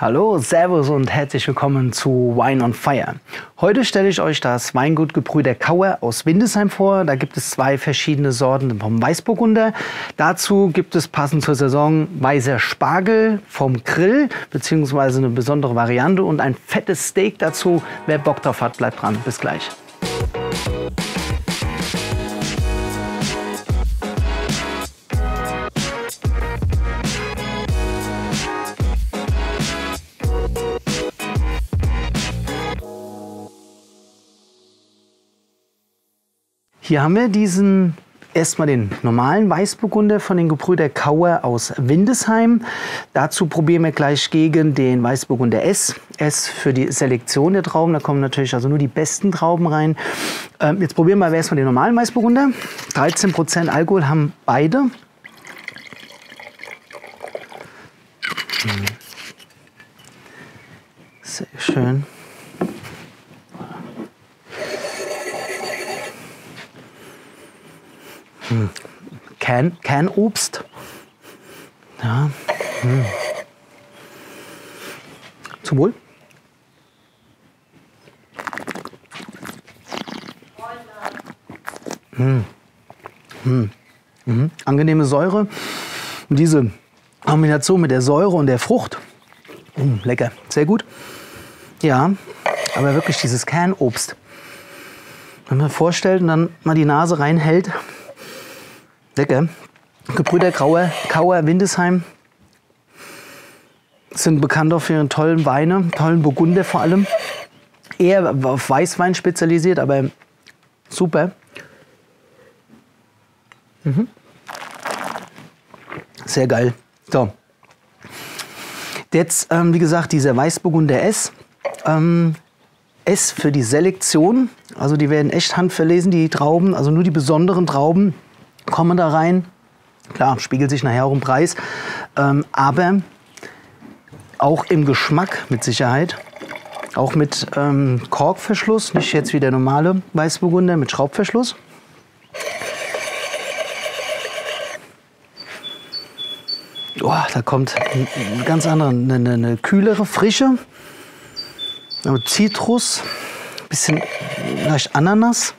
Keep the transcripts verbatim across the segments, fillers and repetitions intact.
Hallo, Servus und herzlich willkommen zu Wine on Fire. Heute stelle ich euch das Weingut Gebrüder Kauer aus Windesheim vor. Da gibt es zwei verschiedene Sorten vom Weißburgunder. Dazu gibt es passend zur Saison weißer Spargel vom Grill, beziehungsweise eine besondere Variante und ein fettes Steak dazu. Wer Bock drauf hat, bleibt dran. Bis gleich. Hier haben wir diesen, erstmal den normalen Weißburgunder von den Gebrüder Kauer aus Windesheim. Dazu probieren wir gleich gegen den Weißburgunder S. S für die Selektion der Trauben, da kommen natürlich also nur die besten Trauben rein. Ähm, jetzt probieren wir erstmal den normalen Weißburgunder. dreizehn Prozent Alkohol haben beide. Sehr schön. Hm. Kern, Kernobst. Ja. Hm. Zum Wohl. Hm. Hm. Mhm. Angenehme Säure. Und diese Kombination mit der Säure und der Frucht. Hm. Lecker. Sehr gut. Ja, aber wirklich dieses Kernobst. Wenn man vorstellt und dann mal die Nase reinhält. Lecker. Gebrüder Kauer, Kauer Windesheim sind bekannt auch für ihren tollen Weine, tollen Burgunder vor allem. Eher auf Weißwein spezialisiert, aber super. Mhm. Sehr geil. So. Jetzt, ähm, wie gesagt, dieser Weißburgunder S. Ähm, S für die Selektion. Also die werden echt handverlesen, die Trauben, also nur die besonderen Trauben kommen da rein. Klar, spiegelt sich nachher auch im Preis. Ähm, aber auch im Geschmack mit Sicherheit. Auch mit ähm, Korkverschluss, nicht jetzt wie der normale Weißburgunder mit Schraubverschluss. Oh, da kommt eine ganz andere, eine, eine, eine kühlere Frische. Zitrus, bisschen leicht Ananas.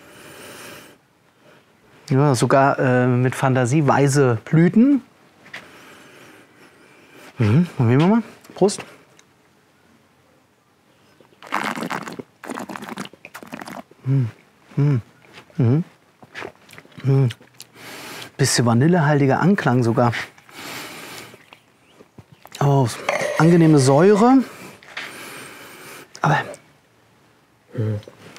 Ja, sogar äh, mit Fantasie weiße Blüten. Mhm, probieren wir mal. Prost. Mhm. Mhm. Mhm. Mhm. Bisschen vanillehaltiger Anklang sogar. Oh, angenehme Säure. Aber mhm.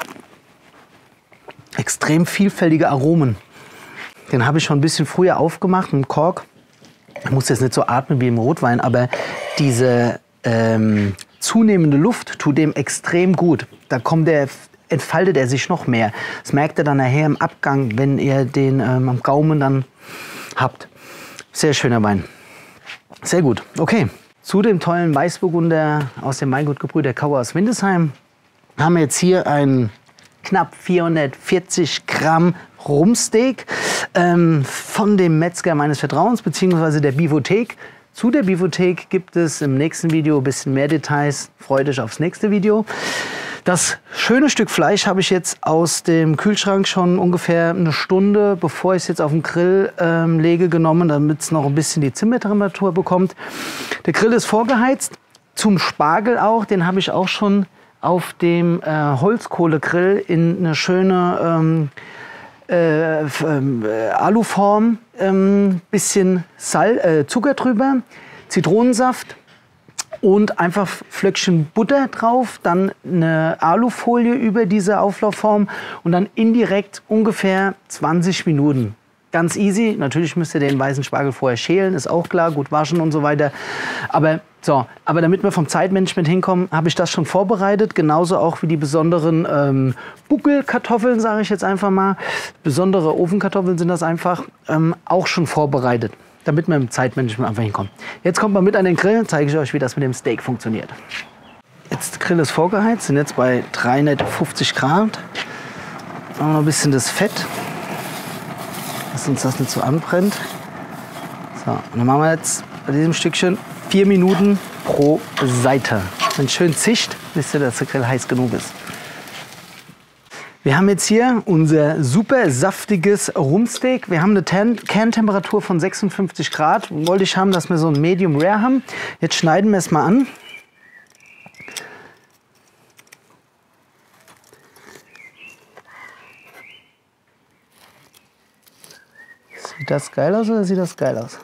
extrem vielfältige Aromen. Den habe ich schon ein bisschen früher aufgemacht mit Kork. Ich muss jetzt nicht so atmen wie im Rotwein, aber diese ähm, zunehmende Luft tut dem extrem gut. Da kommt der, entfaltet er sich noch mehr. Das merkt ihr dann nachher im Abgang, wenn ihr den ähm, am Gaumen dann habt. Sehr schöner Wein. Sehr gut. Okay. Zu dem tollen Weißburgunder aus dem Weingut Gebrüder Kauer aus Windesheim haben wir jetzt hier ein knapp vierhundertvierzig Gramm Rumpsteak ähm, von dem Metzger meines Vertrauens bzw. der Bivothek. Zu der Bivothek gibt es im nächsten Video ein bisschen mehr Details. Freut euch aufs nächste Video. Das schöne Stück Fleisch habe ich jetzt aus dem Kühlschrank schon ungefähr eine Stunde, bevor ich es jetzt auf den Grill ähm, lege, genommen, damit es noch ein bisschen die Zimmertemperatur bekommt. Der Grill ist vorgeheizt. Zum Spargel auch, den habe ich auch schon auf dem äh, Holzkohlegrill in eine schöne ähm, äh, äh, Aluform, ähm, bisschen Sal äh, Zucker drüber, Zitronensaft und einfach Flöckchen Butter drauf, dann eine Alufolie über diese Auflaufform und dann indirekt ungefähr zwanzig Minuten. Ganz easy. Natürlich müsst ihr den weißen Spargel vorher schälen, ist auch klar, gut waschen und so weiter. Aber so, aber damit wir vom Zeitmanagement hinkommen, habe ich das schon vorbereitet. Genauso auch wie die besonderen ähm, Buckelkartoffeln, sage ich jetzt einfach mal. Besondere Ofenkartoffeln sind das einfach, ähm, auch schon vorbereitet, damit wir im Zeitmanagement einfach hinkommen. Jetzt kommt mal mit an den Grill, zeige ich euch, wie das mit dem Steak funktioniert. Jetzt der Grill ist vorgeheizt, sind jetzt bei dreihundertfünfzig Grad. Noch ein bisschen das Fett, dass uns das nicht so anbrennt. So, und dann machen wir jetzt bei diesem Stückchen vier Minuten pro Seite. Wenn es schön zischt, wisst ihr, dass der Grill heiß genug ist. Wir haben jetzt hier unser super saftiges Rumpsteak. Wir haben eine Kerntemperatur von sechsundfünfzig Grad. Wollte ich haben, dass wir so ein Medium Rare haben. Jetzt schneiden wir es mal an. Sieht das geil aus oder sieht das geil aus?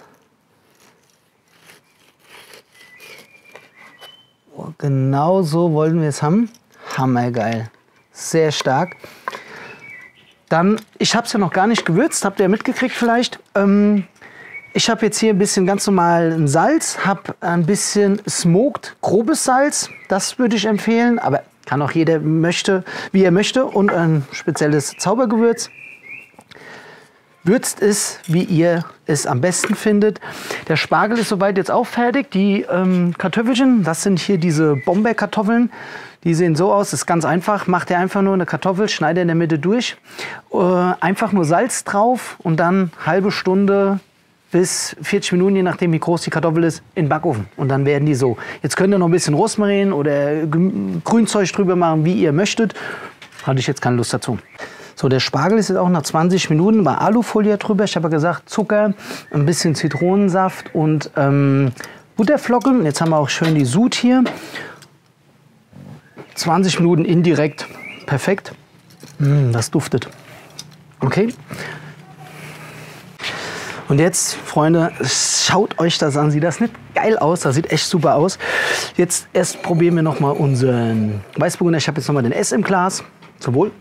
Oh, genau so wollten wir es haben. Hammergeil. Sehr stark. Dann, ich habe es ja noch gar nicht gewürzt, habt ihr mitgekriegt vielleicht. Ähm, ich habe jetzt hier ein bisschen ganz normal Salz, habe ein bisschen smoked, grobes Salz. Das würde ich empfehlen, aber kann auch jeder möchte, wie er möchte. Und ein spezielles Zaubergewürz. Würzt es, wie ihr es am besten findet. Der Spargel ist soweit jetzt auch fertig. Die ähm, Kartoffelchen, das sind hier diese Bombeerkartoffeln. Die sehen so aus, das ist ganz einfach. Macht ihr einfach nur eine Kartoffel, schneidet in der Mitte durch. Äh, einfach nur Salz drauf und dann halbe Stunde bis vierzig Minuten, je nachdem wie groß die Kartoffel ist, in den Backofen. Und dann werden die so. Jetzt könnt ihr noch ein bisschen Rosmarin oder Grünzeug drüber machen, wie ihr möchtet. Hatte ich jetzt keine Lust dazu. So, der Spargel ist jetzt auch nach zwanzig Minuten bei Alufolie drüber. Ich habe ja gesagt, Zucker, ein bisschen Zitronensaft und ähm, Butterflocken. Jetzt haben wir auch schön die Sud hier. zwanzig Minuten indirekt. Perfekt. Mm, das duftet. Okay. Und jetzt, Freunde, schaut euch das an. Sieht das nicht geil aus? Das sieht echt super aus. Jetzt erst probieren wir noch mal unseren Weißburgunder. Ich habe jetzt noch mal den S im Glas. Zum Wohl.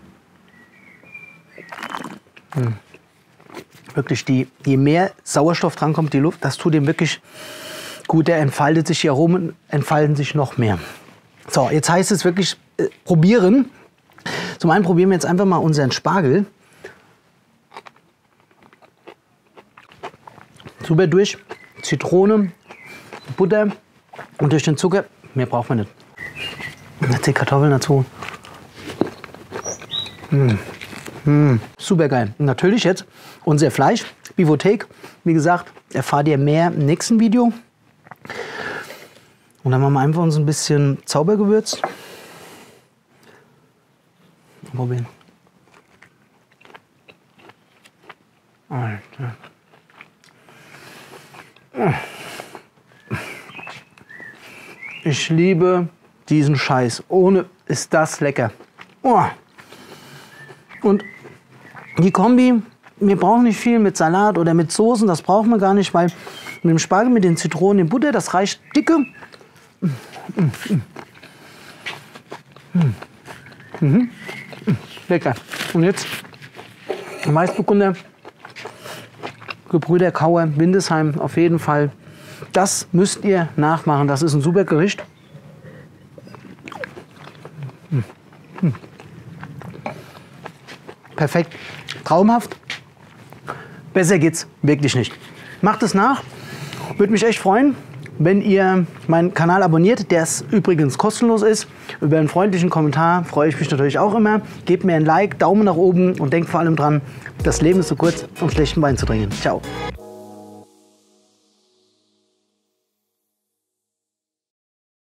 Hm. Wirklich, die, je mehr Sauerstoff drankommt, die Luft, das tut ihm wirklich gut. Der entfaltet sich, die Aromen entfalten sich noch mehr. So, jetzt heißt es wirklich äh, probieren. Zum einen probieren wir jetzt einfach mal unseren Spargel. Super durch. Zitrone, Butter und durch den Zucker. Mehr braucht man nicht. Jetzt die Kartoffeln dazu. Mmh. Mmh. Super geil. Und natürlich jetzt unser Fleisch, Bivothek. Wie gesagt, erfahrt ihr mehr im nächsten Video. Und dann machen wir einfach uns ein bisschen Zaubergewürz. Probieren. Alter. Ich liebe diesen Scheiß. Ohne ist das lecker. Oh. Und die Kombi, wir brauchen nicht viel mit Salat oder mit Soßen. Das brauchen wir gar nicht, weil mit dem Spargel, mit den Zitronen, dem Butter, das reicht dicke. Mm, mm, mm. Mhm. Lecker. Und jetzt Weißburgunder, Gebrüder Kauer, Windesheim, auf jeden Fall. Das müsst ihr nachmachen. Das ist ein super Gericht. Perfekt. Traumhaft. Besser geht's wirklich nicht. Macht es nach. Würde mich echt freuen, wenn ihr meinen Kanal abonniert, der übrigens kostenlos ist. Über einen freundlichen Kommentar freue ich mich natürlich auch immer. Gebt mir ein Like, Daumen nach oben und denkt vor allem dran, das Leben ist so kurz, um schlechten Wein zu trinken. Ciao.